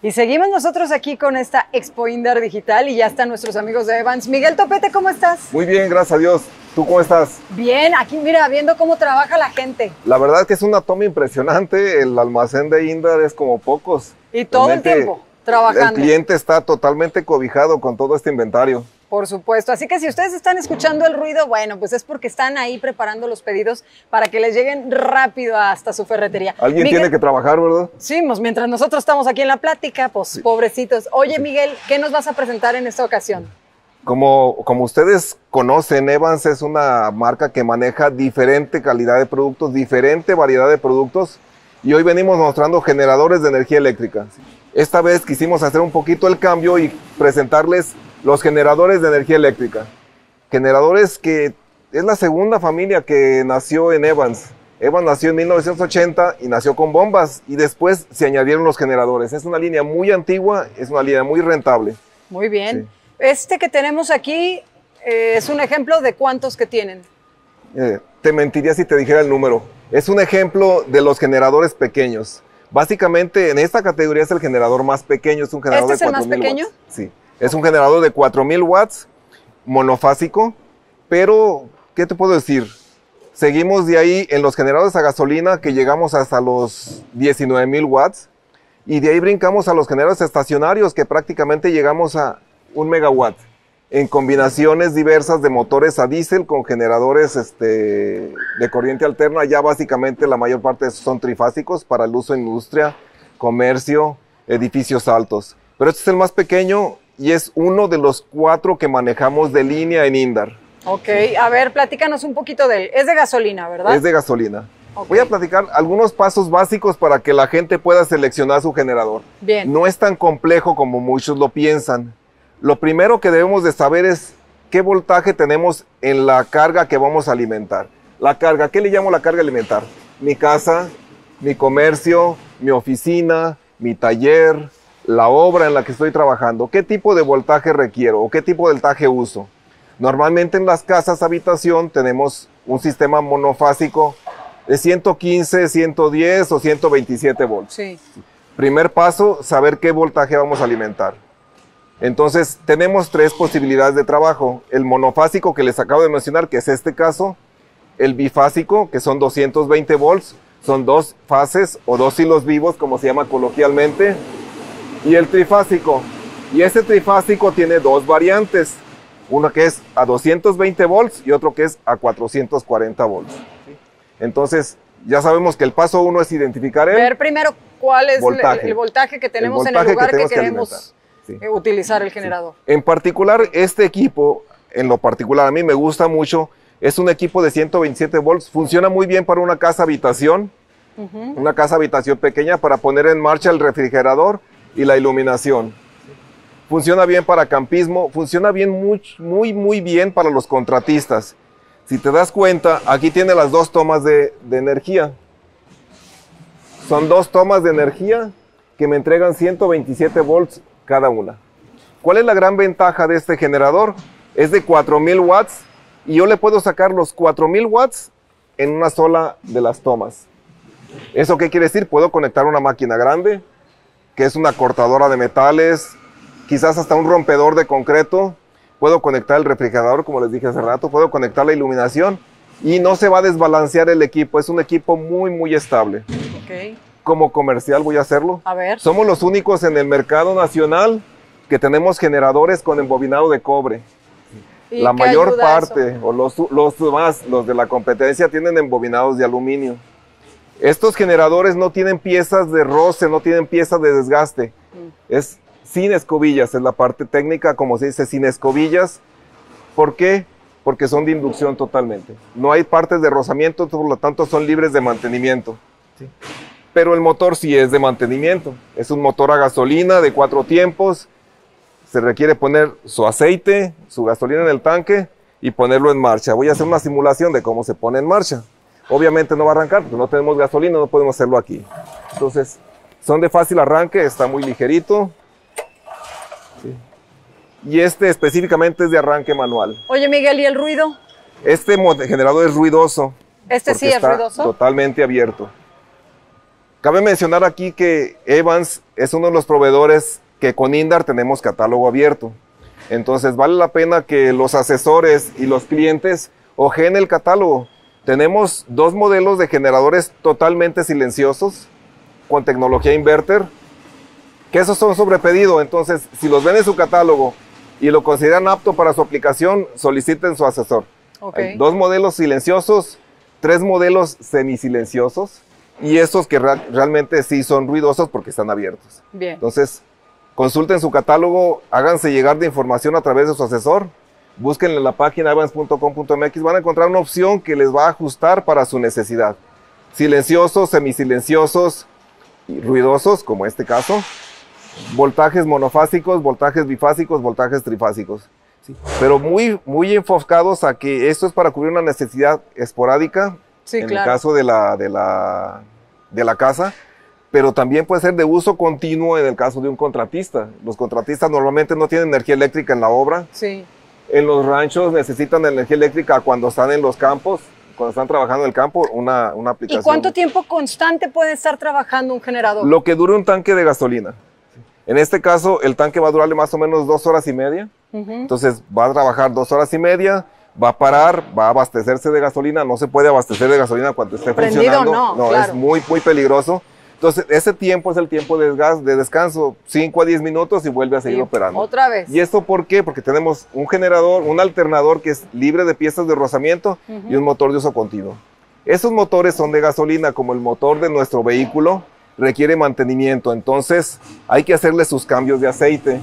Y seguimos nosotros aquí con esta Expo Indar Digital y ya están nuestros amigos de Evans. Miguel Topete, ¿cómo estás? Muy bien, gracias a Dios. ¿Tú cómo estás? Bien, aquí mira, viendo cómo trabaja la gente. La verdad es que es una toma impresionante. El almacén de Indar es como pocos. Y todo el tiempo trabajando. El cliente está totalmente cobijado con todo este inventario. Por supuesto, así que si ustedes están escuchando el ruido, bueno, pues es porque están ahí preparando los pedidos para que les lleguen rápido hasta su ferretería. Alguien Miguel, tiene que trabajar, ¿verdad? Sí, pues mientras nosotros estamos aquí en la plática, pues sí. Pobrecitos. Oye, Miguel, ¿qué nos vas a presentar en esta ocasión? Como ustedes conocen, Evans es una marca que maneja diferente calidad de productos, diferente variedad de productos, y hoy venimos mostrando generadores de energía eléctrica. Esta vez quisimos hacer un poquito el cambio y presentarles los generadores de energía eléctrica. Generadores que es la segunda familia que nació en Evans. Evans nació en 1980 y nació con bombas y después se añadieron los generadores. Es una línea muy antigua, es una línea muy rentable. Muy bien. Sí. Este que tenemos aquí es un ejemplo de cuántos que tienen. Te mentiría si te dijera el número. Es un ejemplo de los generadores pequeños. Básicamente en esta categoría es el generador más pequeño. Es un generador ¿Este es de el más pequeño? Watts. Sí. Es un generador de 4000 watts, monofásico, pero, ¿qué te puedo decir? Seguimos de ahí en los generadores a gasolina que llegamos hasta los 19000 watts y de ahí brincamos a los generadores estacionarios que prácticamente llegamos a 1 megawatt en combinaciones diversas de motores a diésel con generadores de corriente alterna. Ya básicamente la mayor parte son trifásicos para el uso en industria, comercio, edificios altos. Pero este es el más pequeño y es uno de los 4 que manejamos de línea en Indar. Ok, a ver, platícanos un poquito de él. Es de gasolina, ¿verdad? Es de gasolina. Okay. Voy a platicar algunos pasos básicos para que la gente pueda seleccionar su generador. Bien. No es tan complejo como muchos lo piensan. Lo primero que debemos de saber es qué voltaje tenemos en la carga que vamos a alimentar. La carga, ¿qué le llamo la carga alimentar? Mi casa, mi comercio, mi oficina, mi taller, la obra en la que estoy trabajando. ¿Qué tipo de voltaje requiero o qué tipo de voltaje uso? Normalmente en las casas habitación tenemos un sistema monofásico de 115, 110 o 127 volts. Sí. Primer paso, saber qué voltaje vamos a alimentar. Entonces, tenemos 3 posibilidades de trabajo. El monofásico que les acabo de mencionar, que es este caso. El bifásico, que son 220 volts. Son 2 fases o 2 hilos vivos, como se llama coloquialmente. Y el trifásico. Y este trifásico tiene 2 variantes. Uno que es a 220 volts y otro que es a 440 volts. Entonces, ya sabemos que el paso 1 es identificar el ver primero cuál es el voltaje que tenemos en el lugar que queremos utilizar el generador. Sí. En particular, este equipo, en lo particular, a mí me gusta mucho. Es un equipo de 127 volts. Funciona muy bien para una casa habitación. Una casa habitación pequeña para poner en marcha el refrigerador y la iluminación. Funciona bien para campismo, funciona bien, muy bien para los contratistas. Si te das cuenta, aquí tiene las 2 tomas de energía. Son 2 tomas de energía que me entregan 127 volts cada una. ¿Cuál es la gran ventaja de este generador? Es de 4000 watts y yo le puedo sacar los 4000 watts en una sola de las tomas. ¿Eso qué quiere decir? Puedo conectar una máquina grande, que es una cortadora de metales, quizás hasta un rompedor de concreto. Puedo conectar el refrigerador, como les dije hace rato, puedo conectar la iluminación y no se va a desbalancear el equipo. Es un equipo muy estable. Okay. Como comercial voy a hacerlo. A ver. Somos los únicos en el mercado nacional que tenemos generadores con embobinado de cobre. La mayor parte, o los de la competencia tienen embobinados de aluminio. Estos generadores no tienen piezas de roce, no tienen piezas de desgaste. Es sin escobillas, es la parte técnica, como se dice, sin escobillas. ¿Por qué? Porque son de inducción totalmente. No hay partes de rozamiento, por lo tanto son libres de mantenimiento. ¿Sí? Pero el motor sí es de mantenimiento. Es un motor a gasolina de 4 tiempos. Se requiere poner su aceite, su gasolina en el tanque y ponerlo en marcha. Voy a hacer una simulación de cómo se pone en marcha. Obviamente no va a arrancar porque no tenemos gasolina, no podemos hacerlo aquí. Entonces, son de fácil arranque, está muy ligerito. Sí. Y este específicamente es de arranque manual. Oye, Miguel, ¿y el ruido? Este generador es ruidoso. Este sí es ruidoso. Totalmente abierto. Cabe mencionar aquí que Evans es uno de los proveedores que con Indar tenemos catálogo abierto. Entonces vale la pena que los asesores y los clientes ojeen el catálogo. Tenemos 2 modelos de generadores totalmente silenciosos con tecnología inverter, que esos son sobre pedido. Entonces, si los ven en su catálogo y lo consideran apto para su aplicación, soliciten su asesor. Okay. Hay 2 modelos silenciosos, 3 modelos semisilenciosos y estos que realmente sí son ruidosos porque están abiertos. Bien. Entonces, consulten su catálogo, háganse llegar de información a través de su asesor, búsquenle en la página evans.com.mx, van a encontrar una opción que les va a ajustar para su necesidad. Silenciosos, semisilenciosos y ruidosos, como este caso. Voltajes monofásicos, voltajes bifásicos, voltajes trifásicos. Sí. Pero muy enfocados a que esto es para cubrir una necesidad esporádica, sí, en claro. el caso de la casa, pero también puede ser de uso continuo en el caso de un contratista. Los contratistas normalmente no tienen energía eléctrica en la obra. Sí. En los ranchos necesitan energía eléctrica cuando están en los campos, cuando están trabajando en el campo, una aplicación. ¿Y cuánto tiempo constante puede estar trabajando un generador? Lo que dure un tanque de gasolina. En este caso, el tanque va a durarle más o menos 2 horas y media. Entonces, va a trabajar 2 horas y media, va a parar, va a abastecerse de gasolina. No se puede abastecer de gasolina cuando esté funcionando. No, claro. Es muy peligroso. Entonces, ese tiempo es el tiempo de descanso, 5 a 10 minutos y vuelve a seguir operando. Otra vez. ¿Y esto por qué? Porque tenemos un generador, un alternador que es libre de piezas de rozamiento y un motor de uso continuo. Esos motores son de gasolina, como el motor de nuestro vehículo, requiere mantenimiento, entonces hay que hacerle sus cambios de aceite.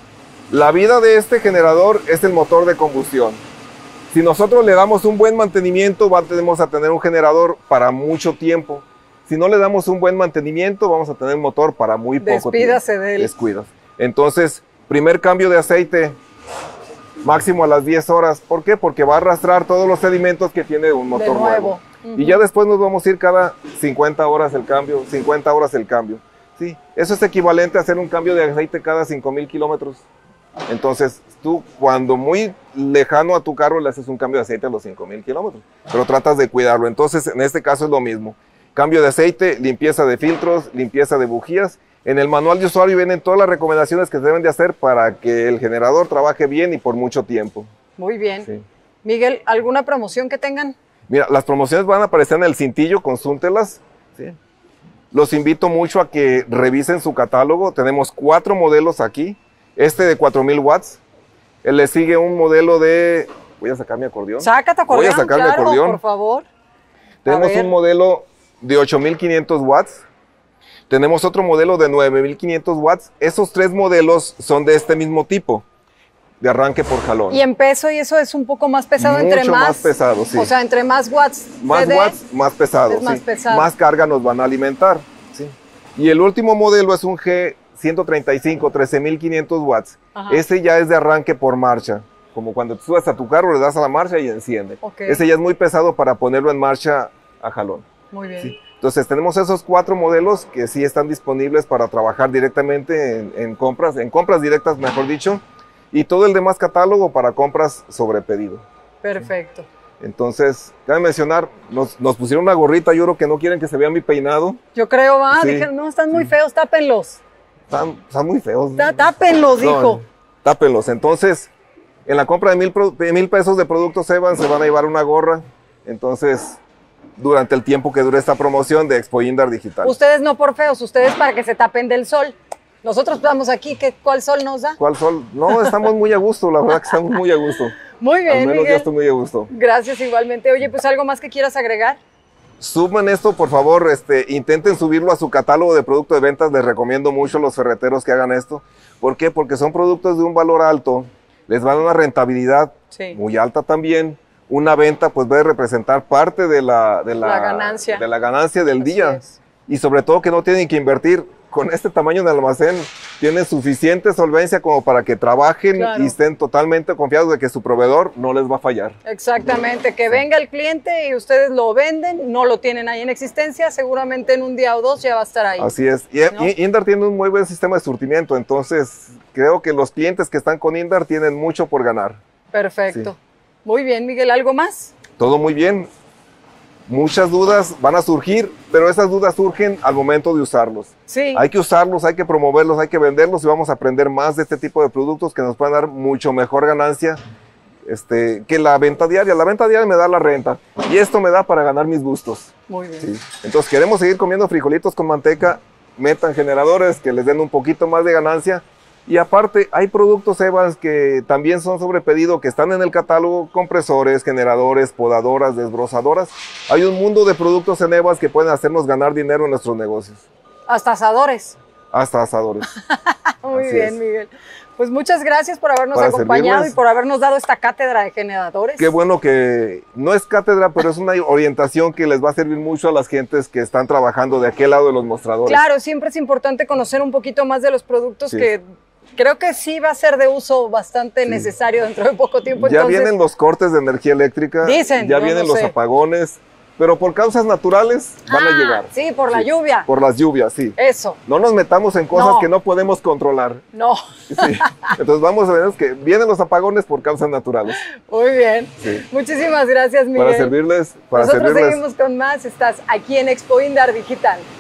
La vida de este generador es el motor de combustión. Si nosotros le damos un buen mantenimiento, vamos a tener un generador para mucho tiempo. Si no le damos un buen mantenimiento, vamos a tener un motor para muy poco tiempo. Despídase de él. Descuidas. Entonces, primer cambio de aceite, máximo a las 10 horas. ¿Por qué? Porque va a arrastrar todos los sedimentos que tiene un motor nuevo. Y ya después nos vamos a ir cada 50 horas el cambio, 50 horas el cambio. Sí, eso es equivalente a hacer un cambio de aceite cada 5,000 kilómetros. Entonces, tú cuando muy lejano a tu carro le haces un cambio de aceite a los 5,000 kilómetros, pero tratas de cuidarlo. Entonces, en este caso es lo mismo. Cambio de aceite, limpieza de filtros, limpieza de bujías. En el manual de usuario vienen todas las recomendaciones que se deben de hacer para que el generador trabaje bien y por mucho tiempo. Muy bien. Sí. Miguel, ¿alguna promoción que tengan? Mira, las promociones van a aparecer en el cintillo, consúltelas. ¿Sí? Los invito mucho a que revisen su catálogo. Tenemos 4 modelos aquí. Este de 4,000 watts. Le sigue un modelo de... Voy a sacar mi acordeón. Sácate acordeón, Voy a sacar mi claro, acordeón. por favor. Tenemos un modelo de 8,500 watts. Tenemos otro modelo de 9,500 watts. Esos 3 modelos son de este mismo tipo, de arranque por jalón. Y en peso, y eso es un poco más pesado, Mucho más pesado, sí. O sea, entre más watts. Más watts, más pesado. Es más sí. pesado. Más carga nos van a alimentar. Sí. Y el último modelo es un G135, 13,500 watts. Ajá. Ese ya es de arranque por marcha. Como cuando te subes a tu carro, le das a la marcha y enciende. Okay. Ese ya es muy pesado para ponerlo en marcha a jalón. Muy bien. Sí. Entonces tenemos esos 4 modelos que sí están disponibles para trabajar directamente en compras directas, mejor dicho, y todo el demás catálogo para compras sobre pedido. Perfecto. Entonces, cabe mencionar, nos pusieron una gorrita, yo creo que no quieren que se vea mi peinado. Yo creo, Sí. dijeron, no, están muy feos, tápenlos. Están muy feos. Tápenlos, dijo. No, tápenlos. Entonces, en la compra de 1,000 pesos de productos Evans se van a llevar una gorra. Entonces, durante el tiempo que dure esta promoción de Expo Indar Digital. Ustedes no por feos, ustedes para que se tapen del sol. Nosotros estamos aquí, ¿cuál sol nos da? ¿Cuál sol? No, estamos muy a gusto, la verdad que estamos muy a gusto. Muy bien, Al menos Miguel. yo estoy muy a gusto. Gracias igualmente. Oye, pues algo más que quieras agregar. Suban esto, por favor, intenten subirlo a su catálogo de producto de ventas. Les recomiendo mucho a los ferreteros que hagan esto. ¿Por qué? Porque son productos de un valor alto, les van a una rentabilidad muy alta también. Una venta pues debe representar parte de la ganancia. De la ganancia del Así día. es. Y sobre todo que no tienen que invertir. Con este tamaño de almacén tienen suficiente solvencia como para que trabajen Claro. y estén totalmente confiados de que su proveedor no les va a fallar. Exactamente, que venga el cliente y ustedes lo venden, no lo tienen ahí en existencia, seguramente en un día o 2 ya va a estar ahí. Así es. Y ¿No? Indar tiene un muy buen sistema de surtimiento, entonces creo que los clientes que están con Indar tienen mucho por ganar. Perfecto. Sí. Muy bien, Miguel, ¿algo más? Todo muy bien. muchas dudas van a surgir, pero esas dudas surgen al momento de usarlos. Sí. Hay que usarlos, hay que promoverlos, hay que venderlos y vamos a aprender más de este tipo de productos que nos pueden dar mucho mejor ganancia que la venta diaria. La venta diaria me da la renta y esto me da para ganar mis gustos. Muy bien. Sí. Entonces queremos seguir comiendo frijolitos con manteca, metan generadores que les den un poquito más de ganancia. Y aparte, hay productos, Evans, que también son sobre pedido, que están en el catálogo: compresores, generadores, podadoras, desbrozadoras. Hay un mundo de productos en Evans que pueden hacernos ganar dinero en nuestros negocios. Hasta asadores. Hasta asadores. Muy Así bien, es. Miguel. Pues muchas gracias por habernos Para acompañado servirles. y por habernos dado esta cátedra de generadores. Qué bueno que no es cátedra, pero es una orientación que les va a servir mucho a las gentes que están trabajando de aquel lado de los mostradores. Claro, siempre es importante conocer un poquito más de los productos Sí. que creo que sí va a ser de uso bastante Sí. necesario dentro de poco tiempo. Ya Entonces, vienen los cortes de energía eléctrica, Dicen, ya yo vienen no los sé. apagones, pero por causas naturales van a llegar. Sí, por la lluvia. Por las lluvias, sí. Eso. No nos metamos en cosas No. que no podemos controlar. No. Sí. Entonces vamos a ver que vienen los apagones por causas naturales. Muy bien. Sí. Muchísimas gracias, Miguel. Para servirles, Nosotros seguimos con más. Estás aquí en Expo Indar Digital.